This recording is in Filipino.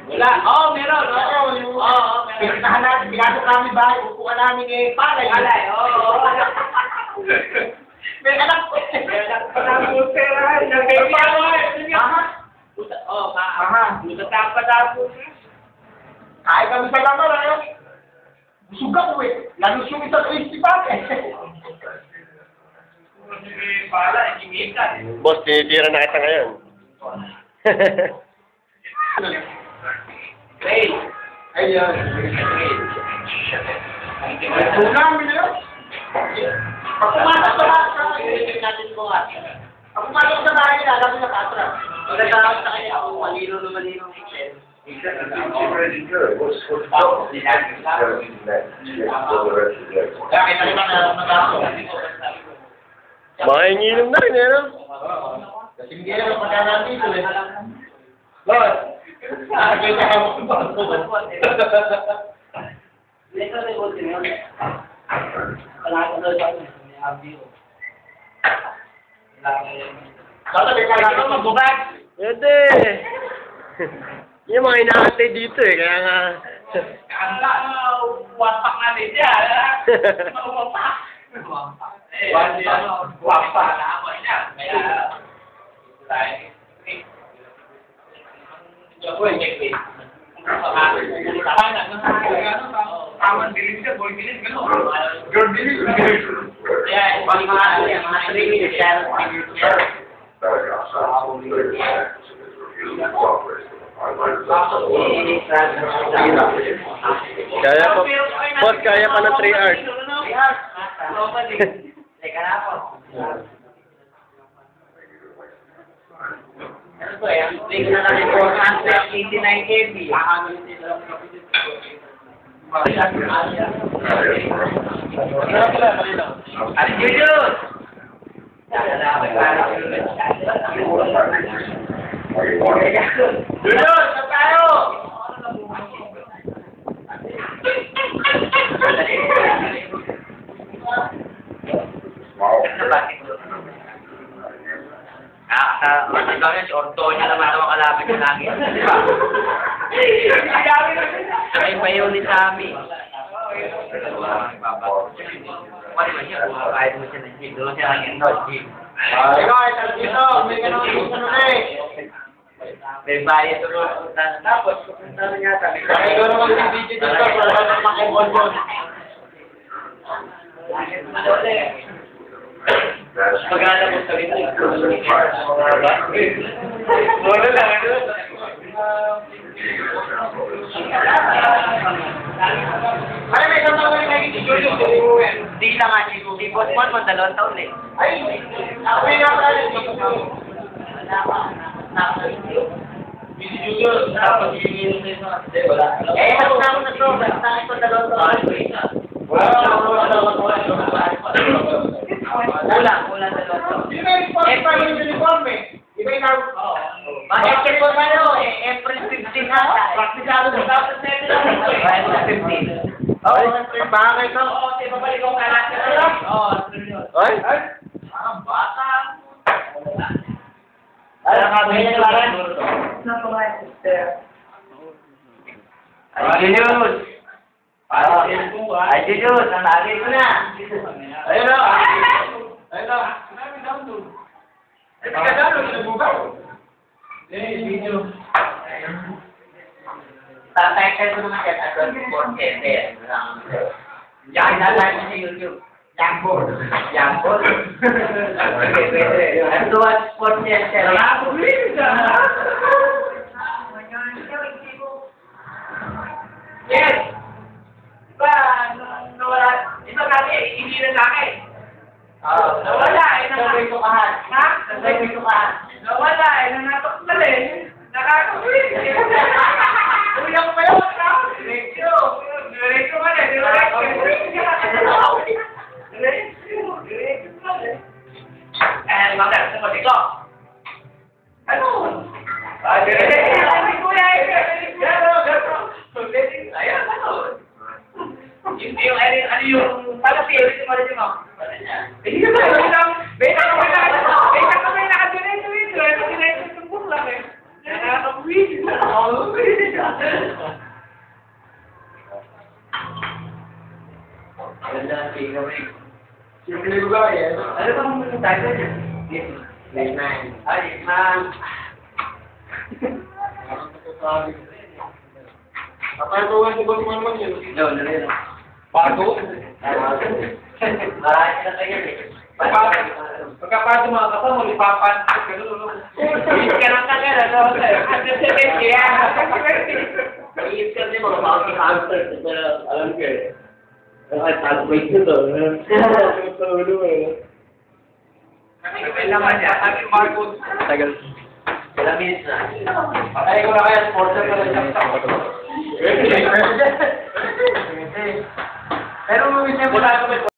Wala. Oo, meron. Oo, meron. Pinuntahan natin, pinasok namin bahay, upuan namin palay. Palay, oo. May anak ko. Kahit kami sa lamar, busog ako eh. Lalos yung isang crispy pa Boss, tinitira na kita ngayon. Wait. Ayun. Tulang mo na yun. Pag pumasok sa bahay, natin mo nga. pag pumasok sa bahay nila, gabi na katras. Nagkakaroon sa kanya ako malino na malino. Kaya kita na mag-ako. Makinginom na rin, ano? Kasi hindi naman pagkakaan dito eh. Lord, nakakita ka mo ba? Ito na yung yun. Kailangan ko sa akin. May abdi ko. Sabi ka lang mag-bubag. Pwede. Yung mga inaantay dito eh, kaya nga... Kanda, wapak natin yan. Wapak. Wapak na ako niya. Kaya... Taman bilin siya, boy bilin, gano'n. Girl bilin. Yeah, mga 3 minutes yan. Kaya pa, boss, kaya pa ng 3 hours. Teka na po. Ano ba yan? Bigyan na natin po 189 kb. Ano yun? Dulot, sa tayo! Orto niya naman ang kalaban niya lagi. Di ba? Ay, payuli sa amin. Wala ba siya? Kahit mo siya ng gym. Doon siya lang yung gym. Ikaw, ay dito, may ganun ano eh. May bayad doon. Tapos, pupunta na niya sabi. Kaya ikaw naman yung video dito, wala naman makibon-bon. Pag-alam mo sa rin. Wala lang. Ay, may isang taon na naging studio. Di lang nga, si Boss Juan mo, 2 taon eh. Ay, ako yung nakakala dito. Busy Junior, tapos yung wala. Eh, ako na ako na to. Basta ito 2 taon. Kulang 2 taon. Hindi na yung uniform eh. Iba yung tawag. Basketball na yun eh. April 15 na. Praktisado sa tapos na ito lang. April 15. Oo, bagay ka. Oo, kasi babalik ko ka natin. Oo, Ay? ang bata. Ay, nakabili na lang. Ay, Julius. Ay, Julius. Natali ko na. Ayun na. Ayun na. Ay, pagkadalo, nagbugaw. Eh, video. Tatay ko naman yan. At 4 Yan na lang sa YouTube. Jambor. Jambor. Okay, pwede. At tuwan sports yan siya. Yes! Diba, nawala, ito natin, hindi na laki. Nawala, Sabay tukahan. Ha? Sabay tukahan. Nawala, nanatok eh. Nakakawin. Kuya ko pa yun, ha? Diretso. Diretso ka na, diretso. Diretso. Eh, mga sa pagkiko. Ano? Diretso. Kuya, ayan, ano? Ano yung palapit, yung malapit mo? Hindi ka ba? Beta ka ba nakadiretso ito? Ito diretso yung bukla eh. Nakakawin. Ganda, tingnan mo. Simple ko ba yan? Ano bang title niya? Hitman. Ah, Hitman. Kapatuhan si Boss Manman yun. No, no, no. Pato? Marami na kayo eh. Pagkapato mga kasama, lipapan. Iis ka lang kagad, ano? Kaya, iis ka din mga bounty hunters. Pero, alam ko eh. Ay, tag-break nyo to. Kapil naman niya. Ang Marcos. Tagal. Ilang minutes na. Patay ko na kaya, sponsor ka na siya. Pwede. Pero, Wala ko may